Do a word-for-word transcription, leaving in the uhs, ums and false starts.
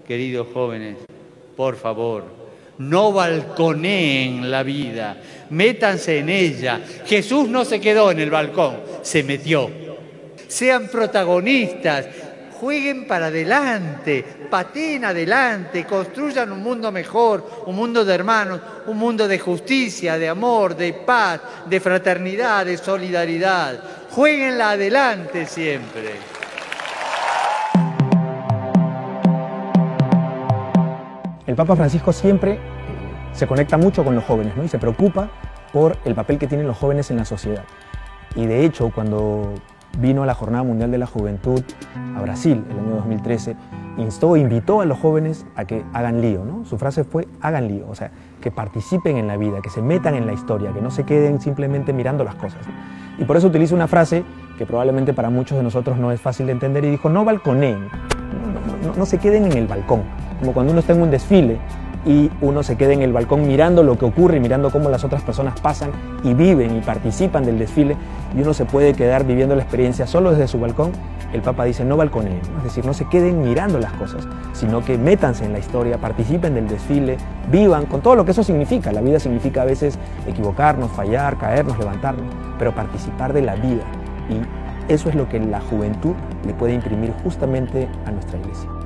queridos jóvenes, por favor, no balconeen la vida, métanse en ella. Jesús no se quedó en el balcón, se metió. Sean protagonistas, jueguen para adelante, pateen adelante, construyan un mundo mejor, un mundo de hermanos, un mundo de justicia, de amor, de paz, de fraternidad, de solidaridad. Jueguenla adelante siempre. El Papa Francisco siempre eh, se conecta mucho con los jóvenes, ¿no? Y se preocupa por el papel que tienen los jóvenes en la sociedad. Y de hecho, cuando vino a la Jornada Mundial de la Juventud a Brasil el año dos mil trece, instó, invitó a los jóvenes a que hagan lío, ¿no? Su frase fue hagan lío, o sea, que participen en la vida, que se metan en la historia, que no se queden simplemente mirando las cosas, ¿no? Y por eso utiliza una frase que probablemente para muchos de nosotros no es fácil de entender y dijo, no balconeen, no, no, no se queden en el balcón, como cuando uno está en un desfile y uno se queda en el balcón mirando lo que ocurre, mirando cómo las otras personas pasan y viven y participan del desfile, y uno se puede quedar viviendo la experiencia solo desde su balcón. El Papa dice no balconeen, ¿no? Es decir, no se queden mirando las cosas, sino que métanse en la historia, participen del desfile, vivan con todo lo que eso significa. La vida significa a veces equivocarnos, fallar, caernos, levantarnos, pero participar de la vida, y eso es lo que la juventud le puede imprimir justamente a nuestra iglesia.